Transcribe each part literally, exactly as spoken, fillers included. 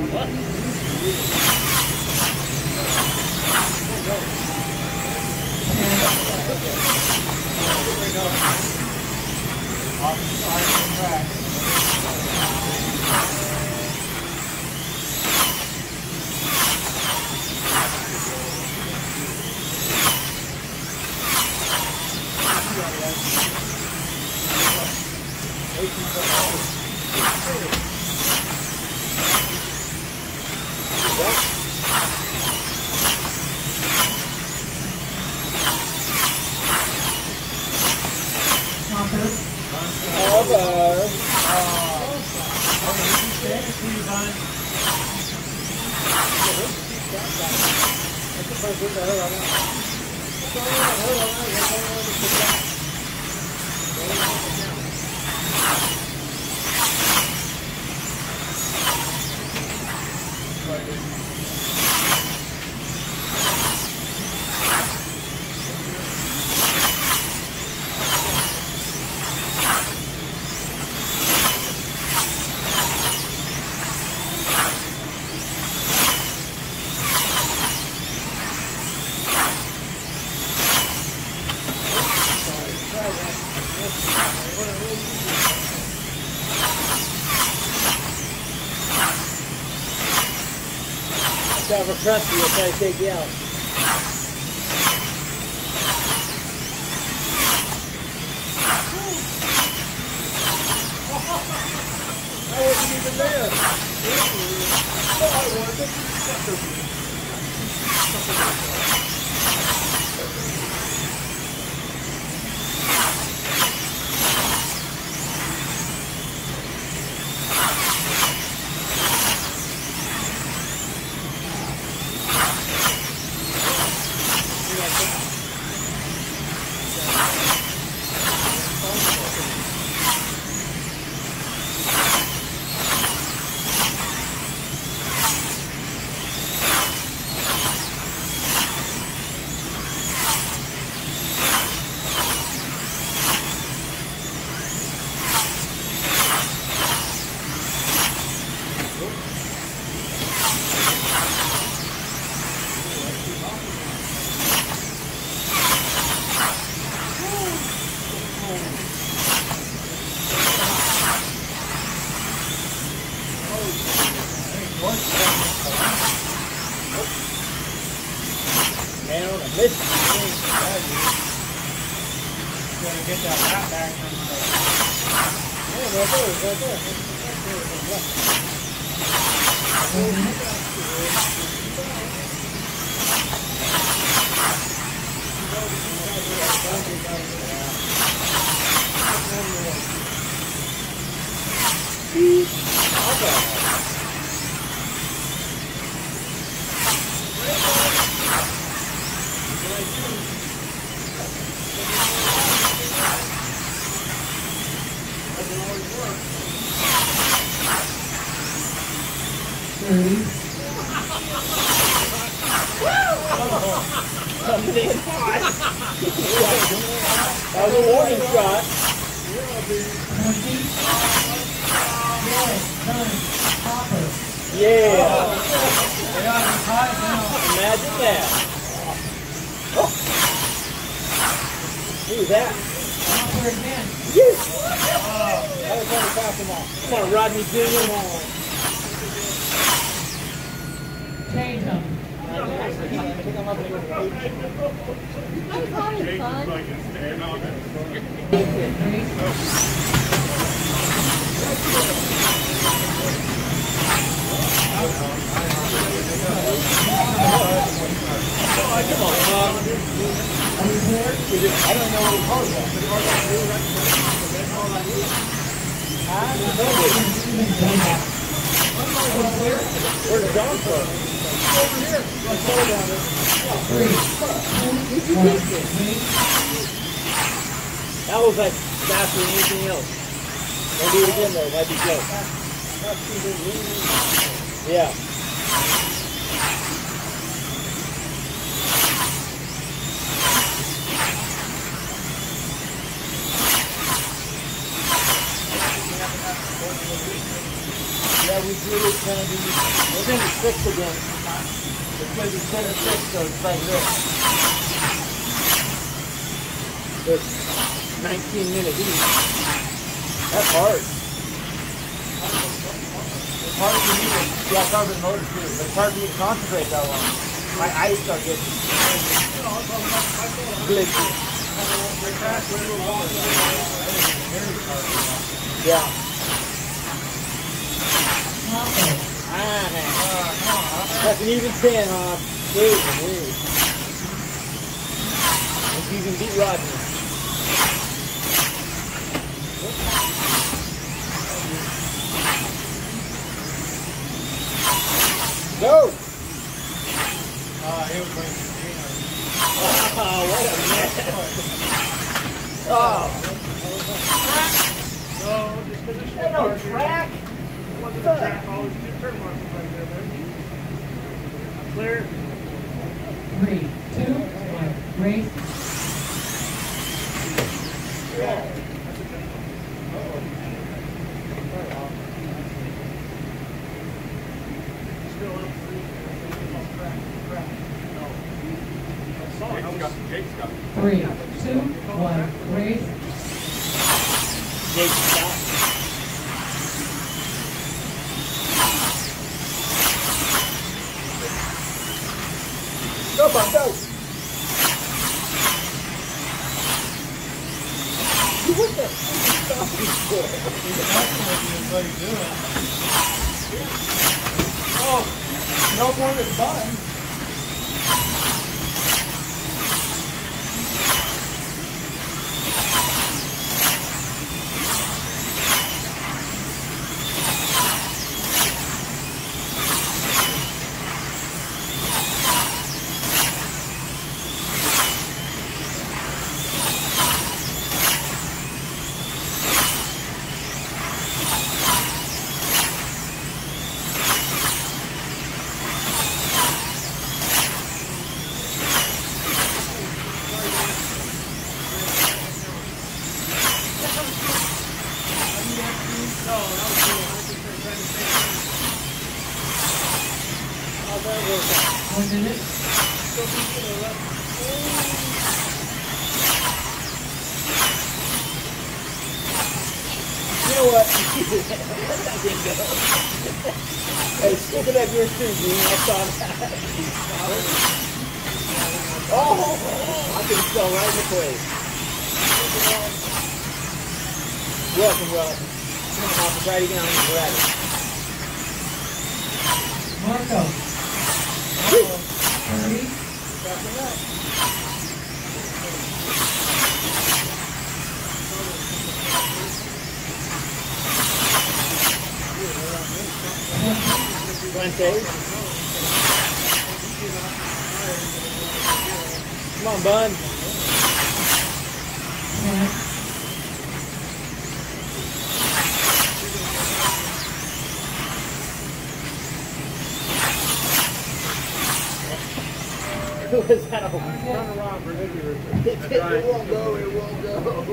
Have a trust you, I'll try to take you out. I wasn't even there. Oh, I wasn't. That was a warning shot. Yeah. Imagine that. Oh. Who's that? Yes. I was trying to pass him off. Come on, Rodney Junior Change them. I think I'm up to your page. I'm having fun. Oh, come on, Bob. I don't know what it's called. Where's John from? Over here. Let's go down there. That was like faster than anything else. Don't do it again though, it might be close. Yeah. Yeah, we did it kind It's gonna be six again. It's gonna be ten or six, so it's like this. It's nineteen minutes each. That's hard. It's hard for me to, yeah, it's hard for the motor too, but it's hard for me to concentrate that long. My eyes start getting glitchy. Yeah. Ah, that's an even ten, huh? Wait, wait. If you can beat Rodney. Go! Ah, he was going to Oh, what a mess. Oh. No, just because it's Ain't no track. What's the track? Always two turn markers right there, baby. Clear. Three, two, one, race. Yeah. Still up three. Track, track. No. Jake's got, Jake's got. Three, two, one, race. Jake, stop. Go, bud, go. What the fuck are you stopping for? What are you doing? Oh, no more than fun. One minute. You know what? That didn't go. Hey, stick it up your street, Gene. I saw that. Oh, I can fell right in the place. Welcome, welcome. Come on, I'll try it again. I'm going to grab it. Marco. Three. Fuente. Come on, bud. Ten. Was that a Run around for Nicky Richard. it, it won't go, it won't go.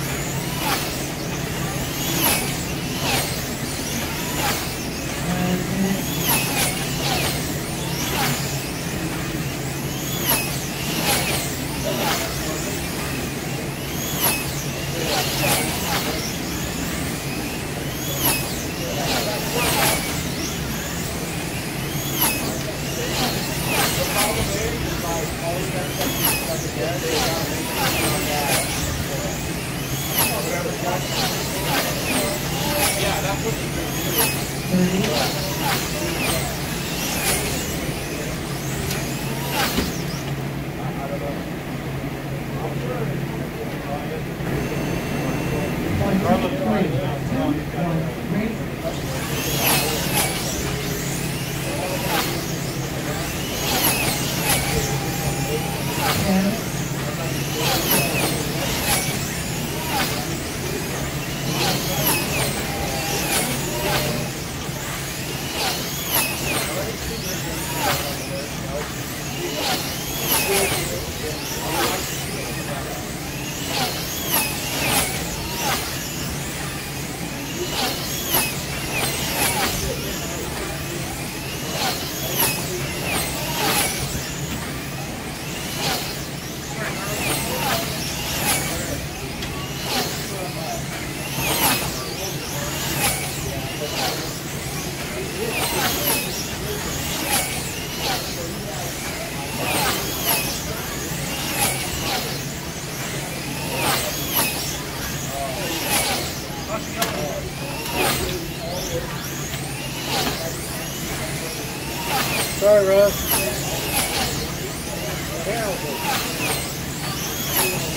And Sorry, Russ. Terrible.